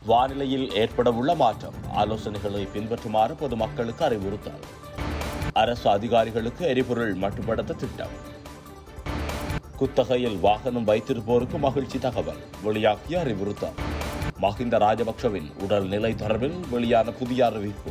வானிலையில் ஏற்படவுள்ள மாற்றம், ஆலோசனைகளை பின்பற்றுமாறு பொதுமக்களுக்கு அறிவுறுத்தல். அரசு அதிகாரிகளுக்கு எரிபொருள் மட்டுப்படுத்த திட்டம். குத்தகையில் வாகனம் வைத்திருப்போருக்கு மகிழ்ச்சி தகவல், வெளியாகிய அறிவுறுத்தல். மஹிந்த ராஜபக்ஷவின் உடல் நிலை தொடர்பில் வெளியான புதிய அறிவிப்பு.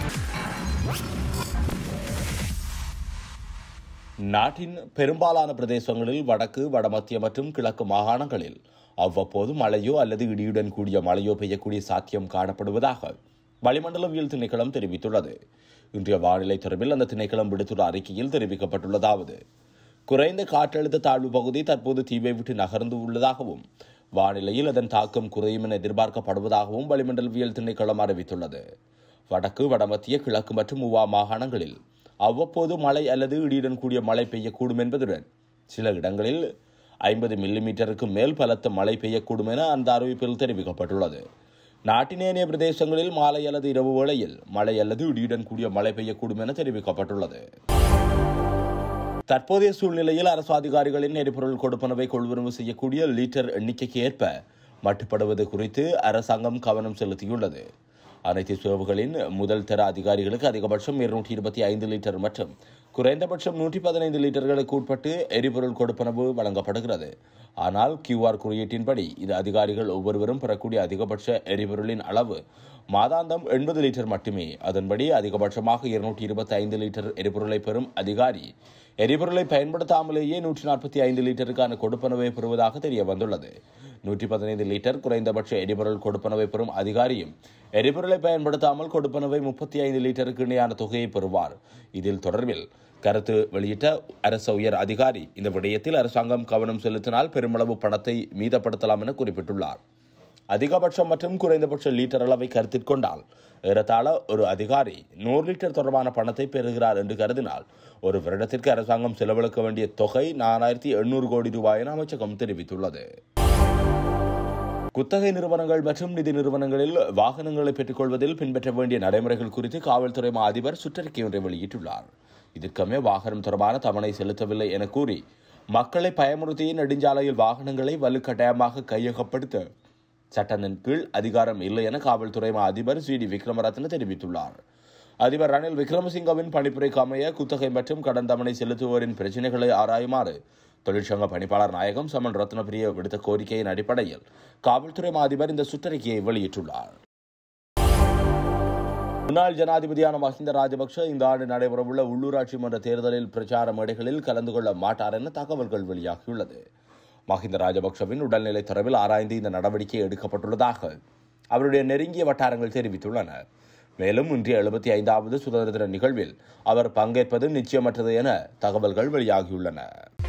நாட்டின் பெரும்பாலான பிரதேசங்களில் வடக்கு, வடமத்திய மற்றும் கிழக்கு மாகாணங்களில் அவ்வப்போது மழையோ அல்லது இடியுடன் கூடிய மழையோ பெய்யக்கூடிய சாத்தியம் காணப்படுவதாக வளிமண்டலவியல் திணைக்களம் தெரிவித்துள்ளது. இன்றைய வானிலை தொடர்பில் அந்த திணைக்களம் விடுத்துள்ள அறிக்கையில் தெரிவிக்கப்பட்டுள்ளதாவது, குறைந்த காற்றழுத்த தாழ்வு பகுதி தற்போது தீவை விட்டு நகர்ந்து உள்ளதாகவும் வானிலையில் அதன் தாக்கம் குறையும் என எதிர்பார்க்கப்படுவதாகவும் வளிமண்டலவியல் திணைக்களம் அறிவித்துள்ளது. வடக்கு, வடமத்திய, கிழக்கு மற்றும் ஊவா மாகாணங்களில் அவ்வப்போது மழை அல்லது இடியுடன் கூடிய மழை பெய்யக்கூடும் என்பதுடன் சில இடங்களில் 50 மில்லிமீட்டருக்கு மேல் பலத்த மழை பெய்யக்கூடும் என அந்த அறிவிப்பில் தெரிவிக்கப்பட்டுள்ளது. நாட்டின் ஏனைய பிரதேசங்களில் மாலை அல்லது இரவு வேளையில் மழை அல்லது இடியுடன் கூடிய மழை பெய்யக்கூடும் என தெரிவிக்கப்பட்டுள்ளது. தற்போதைய சூழ்நிலையில் அரசு அதிகாரிகளின் எரிபொருள் கொடுப்பனவை கொள்வனவு செய்யக்கூடிய லீட்டர் எண்ணிக்கைக்கு ஏற்ப மட்டுப்படுவது குறித்து அரசாங்கம் கவனம் செலுத்தியுள்ளது. அனைத்து சேவைகளின் முதல் தர அதிகாரிகளுக்கு அதிகபட்சம் 225 லிட்டர் மற்றும் குறைந்தபட்சம் 115 லிட்டர்களுக்கு உட்பட்டு எரிபொருள் கொடுப்பனவு வழங்கப்படுகிறது. ஆனால் QR குறியீட்டின்படி இது அதிகாரிகள் ஒவ்வொருவரும் பெறக்கூடிய அதிகபட்ச எரிபொருளின் அளவு மாதாந்தம் 80 லிட்டர் மட்டுமே. அதன்படி அதிகபட்சமாக 225 லிட்டர் எரிபொருளை பெறும் அதிகாரி எரிபொருளை பயன்படுத்தாமலேயே 145 லிட்டருக்கான கொடுப்பனவை பெறுவதாக தெரிய வந்துள்ளது. 115 லிட்டர் குறைந்தபட்ச எரிபொருள் கொடுப்பனவை பெறும் அதிகாரியும் எரிபொருளை பயன்படுத்தாமல் கொடுப்பனவை 35 லிட்டருக்கு இணையான தொகையை பெறுவார். இதில் தொடர்பில் கருத்து வெளியிட்ட அரசு உயர் அதிகாரி இந்த விடயத்தில் அரசாங்கம் கவனம் செலுத்தினால் பெருமளவு பணத்தை மீதப்படுத்தலாம் என குறிப்பிட்டுள்ளார். அதிகபட்சம் மற்றும் குறைந்தபட்ச லீட்டர் அளவை கருத்தில் கொண்டால் ஏறத்தாழ ஒரு அதிகாரி 100 லிட்டர் தொடர்பான பணத்தை பெறுகிறார் என்று கருதினால் ஒரு வருடத்திற்கு அரசாங்கம் செலவழிக்க வேண்டிய தொகை 4800 கோடி ரூபாய் என அமைச்சகம் தெரிவித்துள்ளது. குத்தகை நிறுவனங்கள் மற்றும் நிதி நிறுவனங்களில் வாகனங்களை பெற்றுக் கொள்வதில் பின்பற்ற வேண்டிய நடைமுறைகள் குறித்து காவல்துறை அதிபர் சுற்றறிக்கை ஒன்றை வெளியிட்டுள்ளார். இதற்கமே வாகனம் தொடர்பான தவணை செலுத்தவில்லை என கூறி மக்களை பயமுறுத்திய நெடுஞ்சாலையில் வாகனங்களை வலுக்கட்டாயமாக கையகப்படுத்த சட்டத்தின் கீழ் அதிகாரம் இல்லை என காவல்துறை அதிபர் CD விக்ரமரத்ன தெரிவித்துள்ளார். அதிபர் ரணில் விக்ரமசிங்கவின் பணிப்புரைக்கு அமைய குத்தகை மற்றும் கடன் தவணை செலுத்துவோரின் பிரச்சினைகளை ஆராயுமாறு தொழிற்சங்க பணிப்பாளர் நாயகம் சமன் ரத்னபிரிய விடுத்த கோரிக்கையின் அடிப்படையில் காவல்துறை அதிபர் இந்த சுற்றறிக்கையை வெளியிட்டுள்ளார். முன்னாள் ஜனாதிபதியான மஹிந்த ராஜபக்ஷ இந்த ஆண்டு நடைபெறவுள்ள உள்ளூராட்சி மன்ற தேர்தலில் பிரச்சார மேடைகளில் கலந்து கொள்ள மாட்டார் என தகவல்கள் வெளியாகியுள்ளது. மஹிந்த ராஜபக்ஷவின் உடல்நிலை தொடர்பில் ஆராய்ந்து இந்த நடவடிக்கை எடுக்கப்பட்டுள்ளதாக அவருடைய நெருங்கிய வட்டாரங்கள் தெரிவித்துள்ளன. மேலும் இன்றைய 75வது சுதந்திர தின நிகழ்வில் அவர் பங்கேற்பது நிச்சயமற்றது என தகவல்கள் வெளியாகியுள்ளன.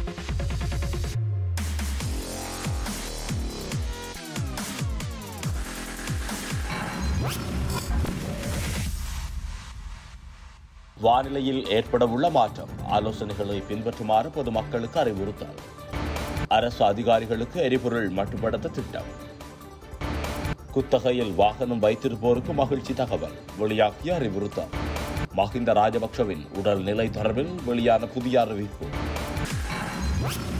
வானிலையில் ஏற்படவுள்ள மாற்றம், ஆலோசனைகளை பின்பற்றுமாறு பொதுமக்களுக்கு அறிவுறுத்தல். அரசு அதிகாரிகளுக்கு எரிபொருள் மட்டுப்படுத்த திட்டம். குத்தகையில் வாகனம் வைத்திருப்போருக்கு மகிழ்ச்சி தகவல், வெளியாகிய அறிவுறுத்தல். மஹிந்த ராஜபக்ஷவின் உடல் நிலை தொடர்பில் வெளியான புதிய அறிவிப்பு.